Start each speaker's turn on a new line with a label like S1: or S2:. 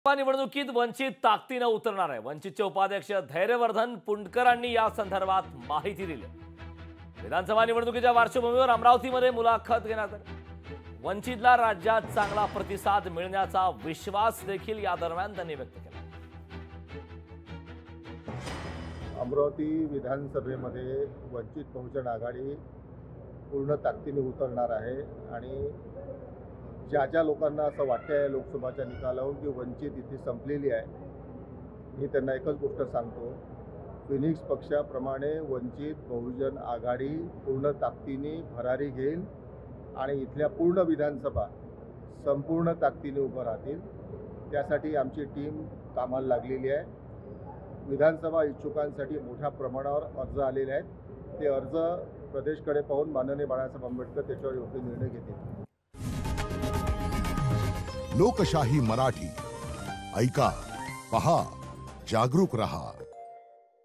S1: निवडणुकीत वंचित ताकदीने उतरणार आहे। वंचितचे उपाध्यक्ष धैर्यवर्धन पुंडकरांनी या संदर्भात माहिती दिली। विधानसभा निवडणुकीच्या पार्श्वभूमीवर अमरावतीमध्ये मुलाखत घेण्यात आली। वंचितला राज्यात चांगला प्रतिसाद मिळण्याचा विश्वास देखील या दरम्यान त्यांनी व्यक्त केला।
S2: अमरावती विधानसभेमध्ये वंचित बहुजन आघाडी पूर्ण ताकदीने उतरणार आहे आणि ज्या लोकांना असं वाटतंय लोकसभाच्या निकालावरून की वंचित इथे संपलेली आहे, मी त्यांना एकच गोष्ट सांगतो, फिनिक्स पक्षाप्रमाणे वंचित बहुजन आघाडी पूर्ण ताकदीने भरारी घेईल आणि इथल्या पूर्ण विधानसभा संपूर्ण ताकदीने उभं राहतील। त्यासाठी आमची टीम कामाला लागलेली आहे। विधानसभा इच्छुकांसाठी मोठ्या प्रमाणावर अर्ज आलेले आहेत। ते अर्ज प्रदेशकडे पाहून माननीय बाळासाहेब आंबेडकर त्याच्यावर योग्य निर्णय घेतील।
S3: लोकशाही मराठी ऐका, पहा, जागरूक रहा।